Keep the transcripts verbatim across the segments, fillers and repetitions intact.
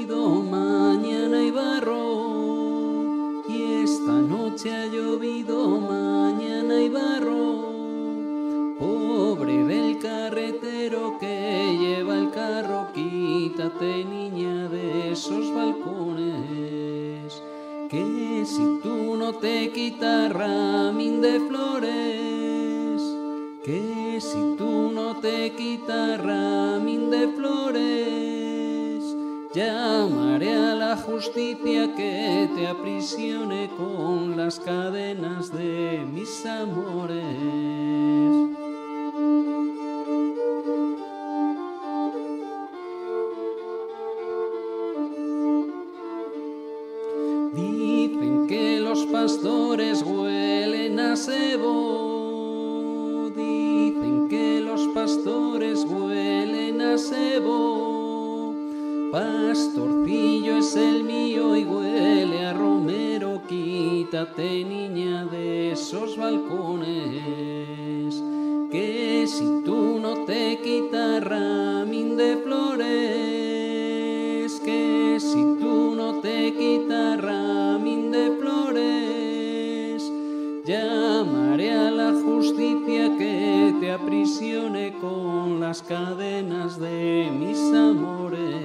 llovido, mañana hay barro. Y esta noche ha llovido, mañana hay barro. Pobre del carretero que lleva el carro, quítate, niña, de esos balcones. Que si tú no te quitas ramín de flores, que si tú no te quitas ramín de flores, llamaré a la justicia que te aprisione con las cadenas de mis amores. Dicen que los pastores huelen a cebo, dicen que los pastores huelen a cebo. Pastorcillo es el mío y huele a romero, quítate, niña, de esos balcones. Que si tú no te quitas ramín de flores, que si tú no te quitas ramín de flores, llamaré a la justicia que te aprisione con las cadenas de mis amores.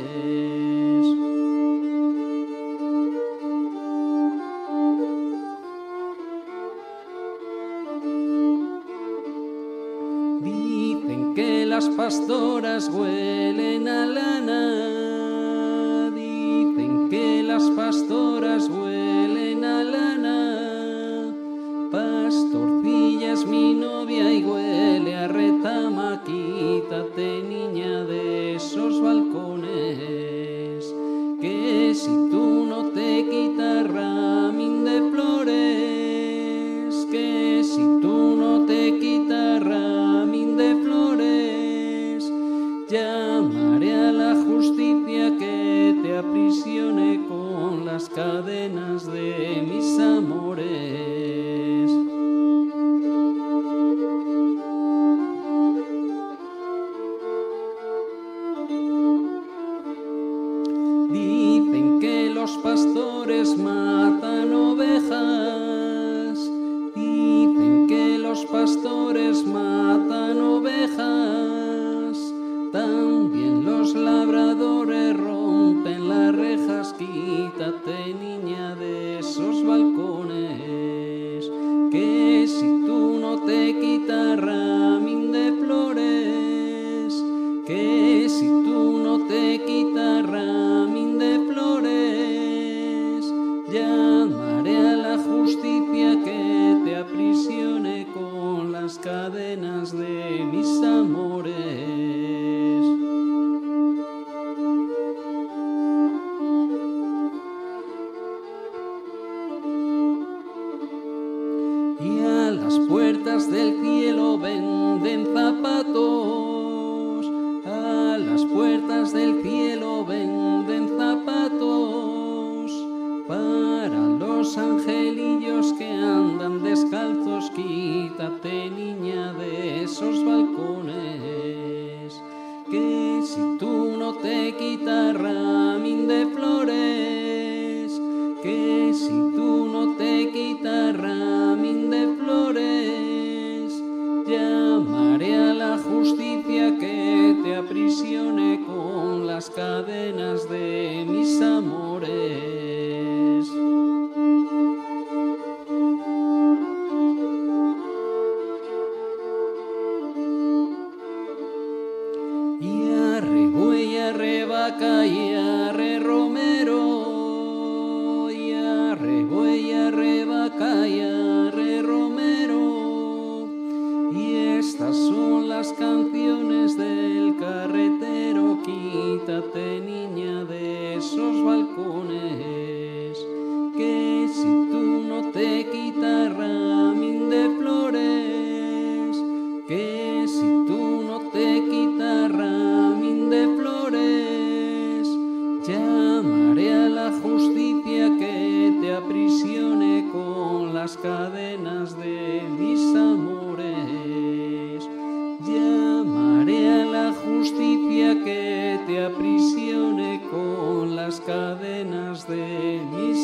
Dicen que las pastoras huelen a lana, dicen que las pastoras huelen a lana. Pastorcilla es mi novia y huele a retama, quítate, niña, de esos balcones. Que si tú no te quitas ramín de flores, que si tú no te quitas ramín de flores, llamaré a la justicia que te aprisione con las cadenas de mis amores. Dicen que los pastores matan ovejas, dicen que los pastores matan ovejas. También los labradores rompen las rejas, quítate, niña, de esos balcones. Que si tú no te quitas ramín de flores, que si tú no te quitas ramín de flores, llamaré a la justicia que te aprisione con las cadenas de mis amores. Y a las puertas del cielo venden zapatos, a las puertas del cielo venden zapatos, para los angelillos que andan descalzos, quítate, niña, de esos balcones. Que si tú no te quitas ramín de flores, que si tú no te quitas ramín de flores, llamaré a la justicia que te aprisione con las cadenas de mis amores. Y arre buey, arre vaca y arre romero, y arre buey, arre vaca y arre romero. Y estas son las canciones del carretero, quítate, niña, de esos balcones. Que si tú no te quitas ramín de flores, que si tú no te quitas ramín de flores, llamaré a la justicia que te aprisione con las cadenas de mis amores. Llamaré a la justicia que te aprisione con las las cadenas de mis